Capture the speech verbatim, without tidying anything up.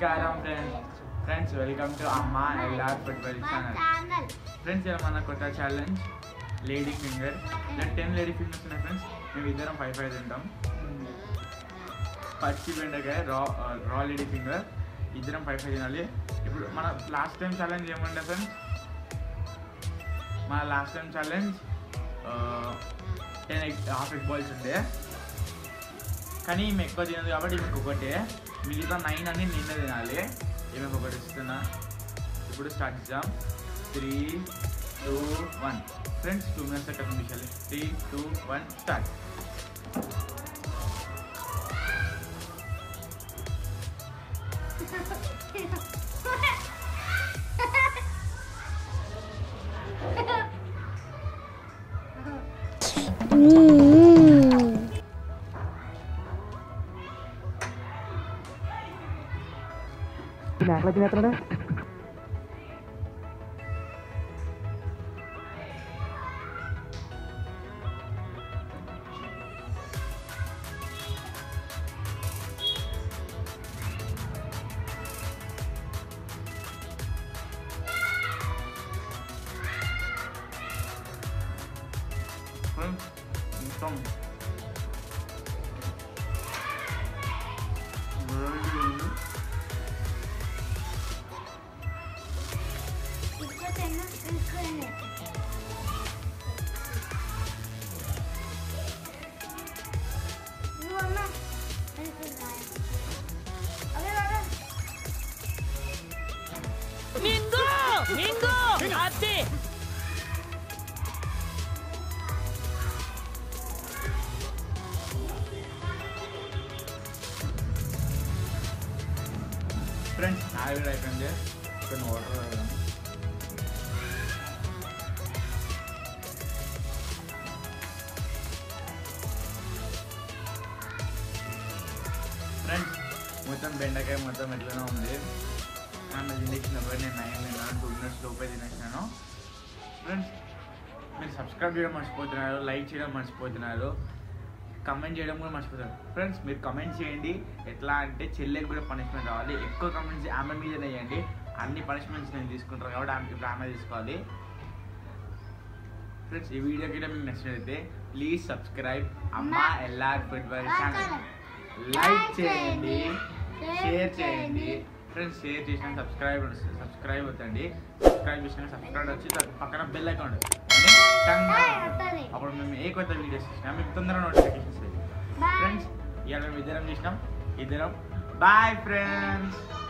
నమస్కారం friends friends welcome to Amma LR football channel. Friends ఇలా మన కొత్త ఛాలెంజ్ లేడీ ఫింగర్. ఇలా టెన్ లేడీ ఫింగర్స్ ఉన్నాయి ఫ్రెండ్స్. మేము ఇద్దరం ఫైవ్ ఫైవ్ తింటాం. పచ్చి బెండకాయ రా రా లేడీ ఫింగర్ ఇద్దరం ఫైవ్ ఫైవ్ తినాలి. ఇప్పుడు మన లాస్ట్ టైం ఛాలెంజ్ ఏమంటే ఫ్రెండ్స్, మన last time challenge ten egg half egg balls ఉండే, కానీ ఈమె ఎక్కువ తినదు కాబట్టి ఈమెకు ఒకటే, మిగతా నైన్ అని నిన్న తినాలి. ఈమెకు ఒకటి ఇస్తున్నా. ఇప్పుడు స్టార్ట్ చేద్దాం. Three two one friends two minutes అక్కడ నిమిషాలు. Three two one start. Nah, lagi netral dah. Tom. Minggu, Minggu, hati. Friends, I will write on there. You can order. Friends, మొత్తం బెండకాయ మొత్తం ఎట్లనే ఉంది. ఆమె తినేసినప్పుడు నేను నైన్ తిన్నాను, టూ మినిట్స్ లోపే తినేసినాను. ఫ్రెండ్స్, మీరు సబ్స్క్రైబ్ చేయడం మర్చిపోతున్నారు, లైక్ చేయడం మర్చిపోతున్నారు, కమెంట్ చేయడం కూడా మర్చిపోతున్నారు. ఫ్రెండ్స్, మీరు కమెంట్ చేయండి. ఎట్లా అంటే చెల్లెకి కూడా పనిష్మెంట్ రావాలి. ఎక్కువ కమెంట్స్ ఆమె మీదనే చేయండి. అన్ని పనిష్మెంట్స్ నేను తీసుకుంటాను కాబట్టి ఆమెకి ఇప్పుడు ఆమె తీసుకోవాలి. ఫ్రెండ్స్, ఈ వీడియో కూడా మీకు నచ్చినట్లయితే please subscribe Amma LR football channel. Like చేయండి, షేర్ చేయండి. ఫ్రెండ్స్, షేర్ చేసిన సబ్స్క్రైబ్ సబ్స్క్రైబ్ అవుతండి. సబ్స్క్రైబ్ చేసిన సబ్స్క్రైబ్ వచ్చి పక్కన బెల్ అకౌంట్ అప్పుడు మేము ఏ కొత్త వీడియోస్ చేసినా మీకు తొందరగా నోటిఫికేషన్ వస్తాయి. ఫ్రెండ్స్, ఇవాళ మేము ఇద్దరం చేసినాం. ఇద్దరం బాయ్ ఫ్రెండ్స్.